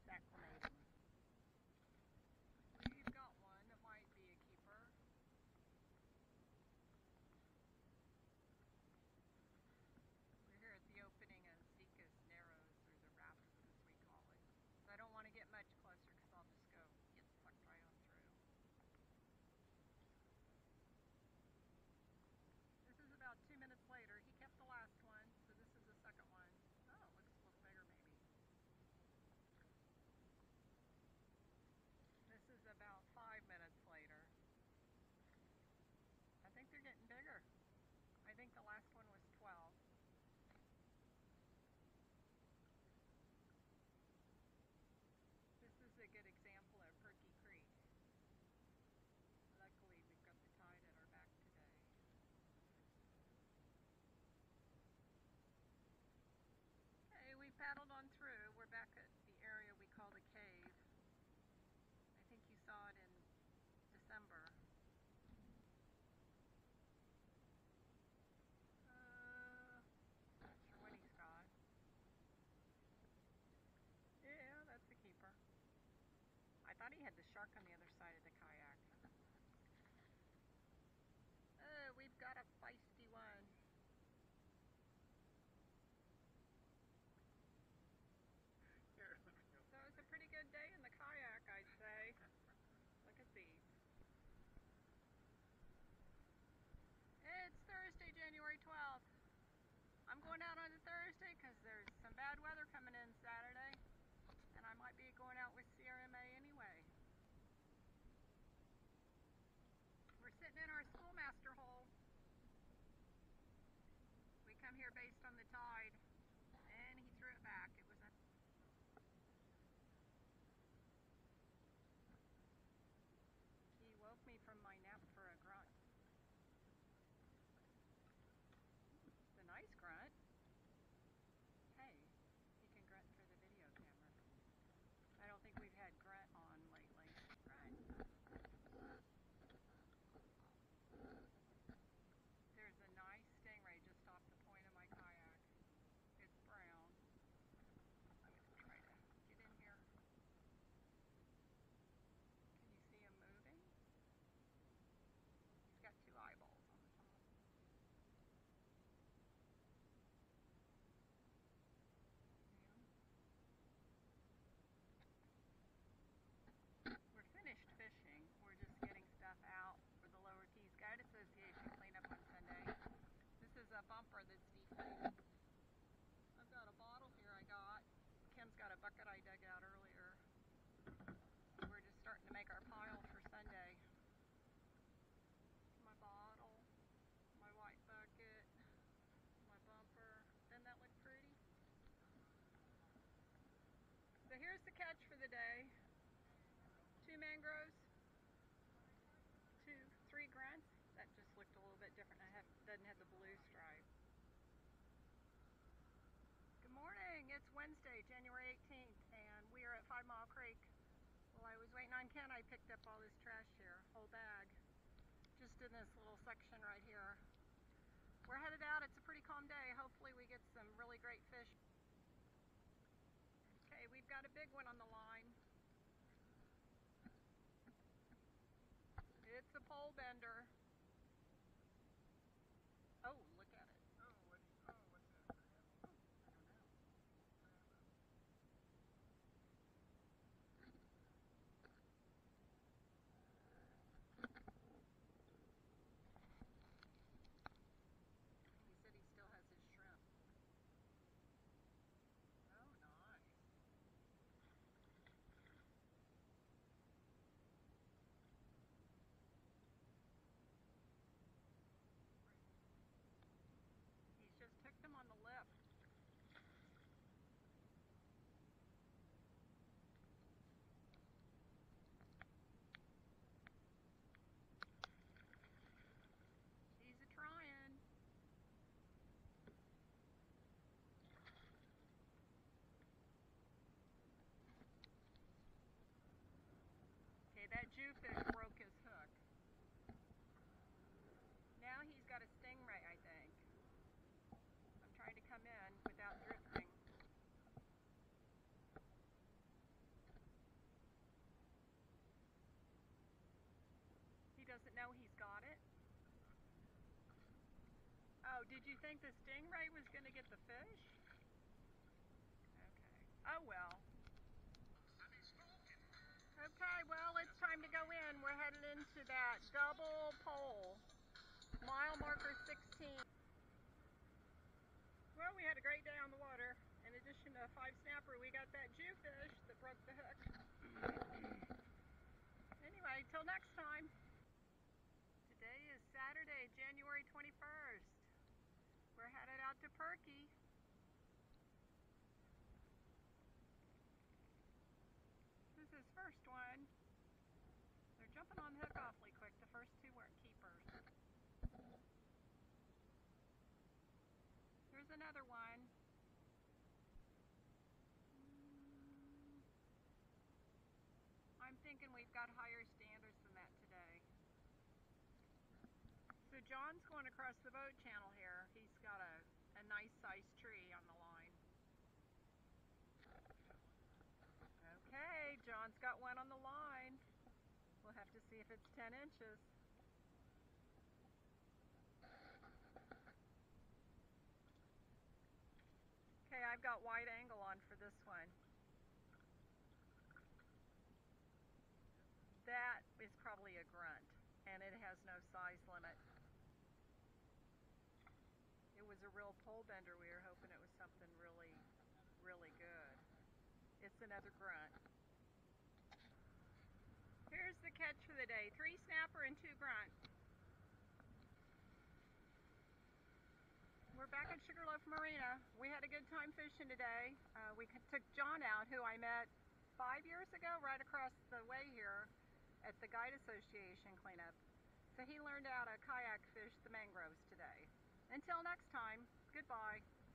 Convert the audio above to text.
acclimating. We've got one that might be a keeper. We're here at the opening of Zika's Narrows, or the Rapids as we call it. So I don't want to get much closer because I'll just go get sucked right on through. This is about 2 minutes later. He kept the last one, so this is the second one. Oh, it looks a little bigger maybe. This is about 5 minutes later. I think they're getting bigger. I think the last one was 12. This is a good example of Perky Creek. Luckily, we've got the tide at our back today. Okay, we paddled on through. We're back at the area we call the cave. I think you saw it in December. Not sure what he's got. Yeah, that's a keeper. I thought he had the shark on the other side of the kayak. We've got a feisty one. So it was a pretty good day in the kayak, I'd say. Look at these. It's Thursday, January 12th. I'm going out on a Thursday because there's some bad weather coming in Saturday. And I might be going out with CRMA anyway. We're sitting in our schoolmaster hole. We come here based on the tide. And he threw it back. It was a... He woke me from my nap for a grunt. It's a nice grunt. Hey, he can grunt for the video camera. I don't think we've had grunt on lately. Grunt. There's a nice stingray just off the point of my kayak. It's brown. I'm going to try to get in here. Can you see him moving? He's got two eyeballs on the top. We're finished fishing. We're just getting stuff out for the Lower Keys Guide Association cleanup on Sunday. This is a bumper that's deflated. I've got a bottle here I got. Ken's got a bucket I dug out earlier. We're just starting to make our pile for Sunday. My bottle, my white bucket, my bumper. Doesn't that look pretty? So here's the catch for the day. 2 mangroves, 3 grunts. That just looked a little bit different. Doesn't have the blue stripe. Good morning. It's Wednesday, January 18th, and we are at 5 Mile Creek. While I was waiting on Ken, I picked up all this trash here, whole bag, just in this little section right here. We're headed out. It's a pretty calm day. Hopefully we get some really great fish. Okay, we've got a big one on the line. It's a pole bender. Oh, look at it. Oh, what's that? I don't know. He said he still has his shrimp. Oh, nice. He's just hooked them on the lip. He's a-trying. Okay, that Jewfish broke his hook. Now he's got a stingray, I think. I'm trying to come in without drifting. Did you think the stingray was going to get the fish? Okay. Oh well. Okay, well, it's time to go in. We're headed into that double pole, mile marker 16. Well, we had a great day on the water. In addition to a 5 snapper, we got that Jewfish that broke the hook. Anyway, till next time. Today is Saturday, January 21st. We're headed out to Perky. This is his first one. They're jumping on the hook awfully quick. The first two weren't keepers. Here's another one. I'm thinking we've got higher standards than that today. So John's going across the boat channel here. He's got a nice sized tree on the line. Okay, John's got one on the line. We'll have to see if it's 10 inches. Okay, I've got wide angle on for this one. That is probably a grunt, and it has no size limit. It was a real pole bender. We were hoping it was something really, really good. It's another grunt. Here's the catch for the day. 3 snapper and 2 grunt. We're back at Sugarloaf Marina. We had a good time fishing today. We took John out, who I met 5 years ago, right across the way here at the Guide Association cleanup. So he learned how to kayak fish the mangroves today. Until next time, goodbye.